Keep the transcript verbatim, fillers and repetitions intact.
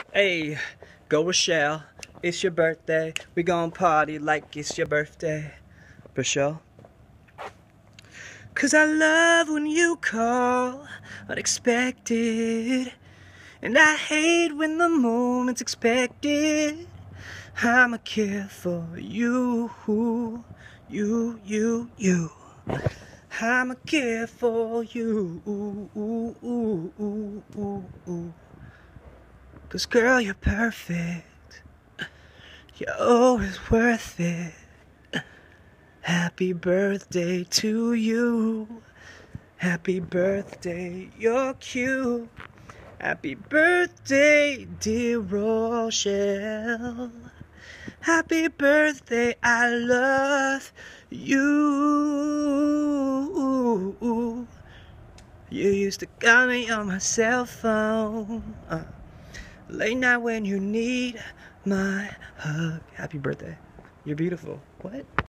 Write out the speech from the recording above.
Hey, go Rochelle, it's your birthday. We gon' party like it's your birthday. Rochelle. Cause I love when you call unexpected, and I hate when the moment's expected. I'ma care for you, you, you, you. I'ma care for you, ooh, ooh, ooh, ooh, ooh, ooh. Cause girl, you're perfect. You're always worth it. Happy birthday to you. Happy birthday, you're cute. Happy birthday, dear Rochelle. Happy birthday, I love you. You used to call me on my cell phone. Uh, late night when you need my hug. Happy birthday. You're beautiful. What?